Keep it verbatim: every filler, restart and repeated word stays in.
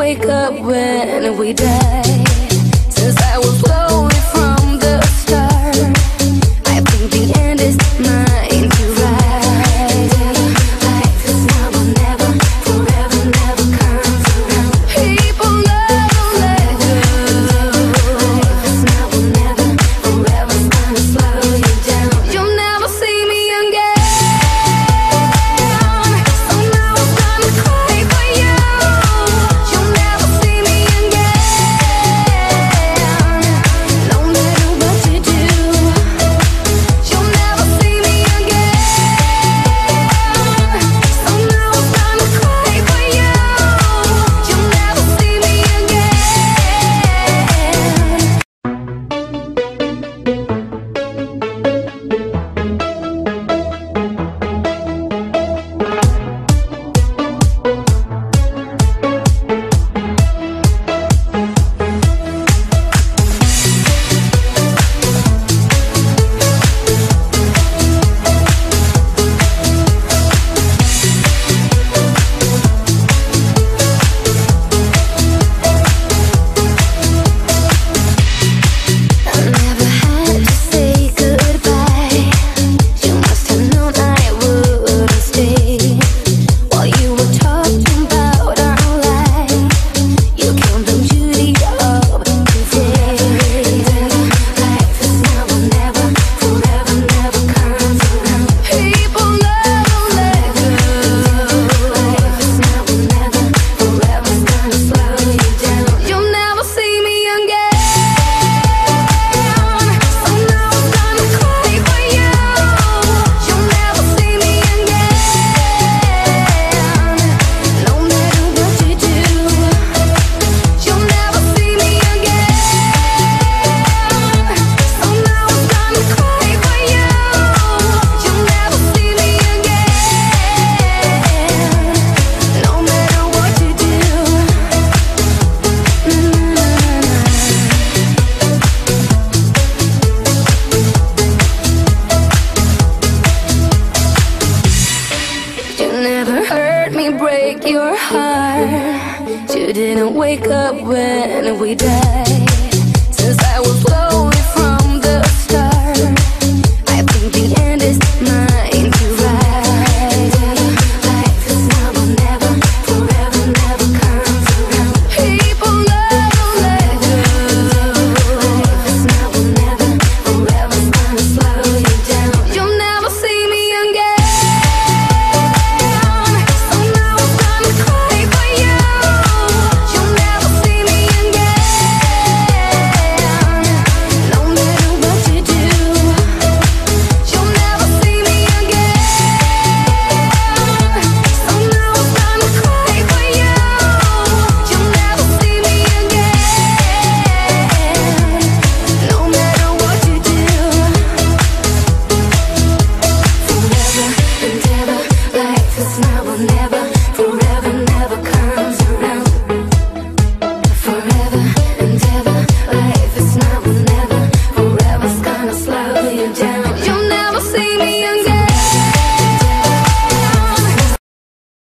wake up when we die. Since I was lonely from the start, I think the end is mine to ride. Life is now or never, forever never comes around. People never let go. Life is now or never, forever's gonna slow you down. You'll never see me again. So now I'm gonna cry for you. You'll never see me again. No matter what you do, you'll never see me again. So now I'm gonna cry for you. You'll never see me again. I never had to say goodbye. You must have known I wouldn't stay. While you were talking about our life, you killed the beauty of today. Life is now or never, forever never comes around. People never let go. Life is now or never, forever's gonna slow you down. You'll never see me again. So now I'm gonna cry for you. You'll never see me again. No matter what you do, you'll never see me again. So now I'm gonna cry for you. You'll never see me again. No matter what you do. You never heard me break your heart. You didn't wake up when we died. Since I was low